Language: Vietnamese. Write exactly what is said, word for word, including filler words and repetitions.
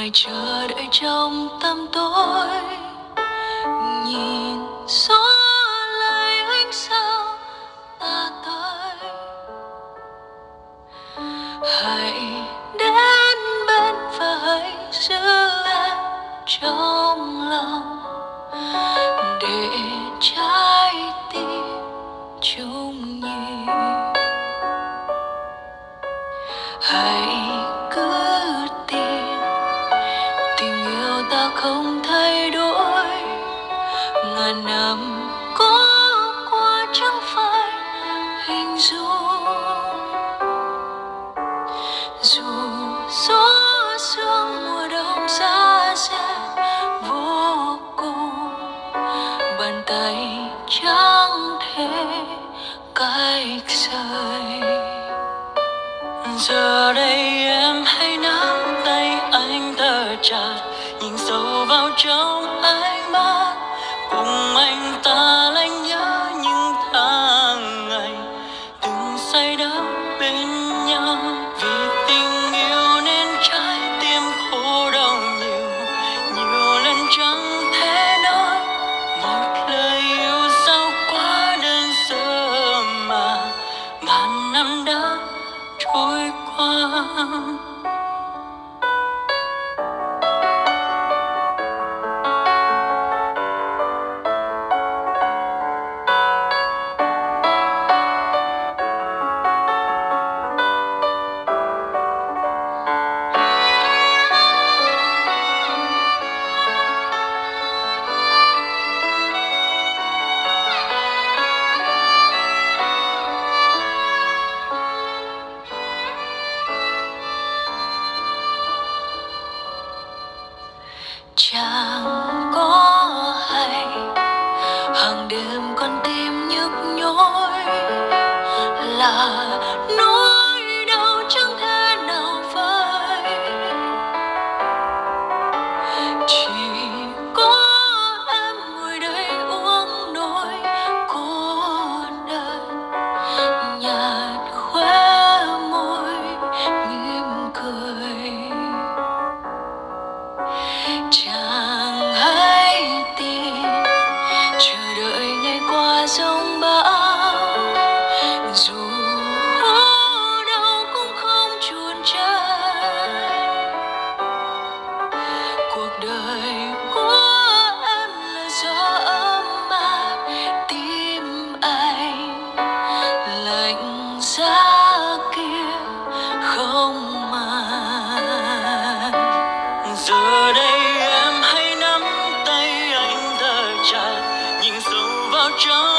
ngoài chờ đợi trong tâm tối, nhìn gió lấy ánh sao ta tới. Hãy đến bên và hãy giữ em trong lòng, để trái tim chung nhịp. Hãy cứ tin tình yêu ta không thay đổi, ngàn năm có qua chẳng phải hình dung. Dù gió sương mùa đông giá rét vô cùng, bàn tay chẳng thể cách rời. Giờ đây em hãy nắm tay anh thật chặt, nhìn sâu vào trong ánh mắt, cùng anh ta lanh nhớ những tháng ngày từng say đắm bên nhau. Vì tình yêu nên trái tim khổ đau nhiều, nhiều lần chẳng thể nói một lời yêu sao quá đơn sơ mà ngàn năm đã trôi qua. Chẳng có hay hàng đêm con tim nhức nhối, là nỗi đau chẳng thể nào vơi. Chỉ có em ngồi đây uống nỗi cô đơn, nhạt khóe môi mỉm cười. Chẳng hay tin chờ đợi ngày qua giông bão, dù đâu cũng không chùn chân. Cuộc đời của em là gió ấm áp, tim anh lạnh giá kia không màng. Giờ đây em hãy nắm tay anh thật chặt, nhìn sâu vào trong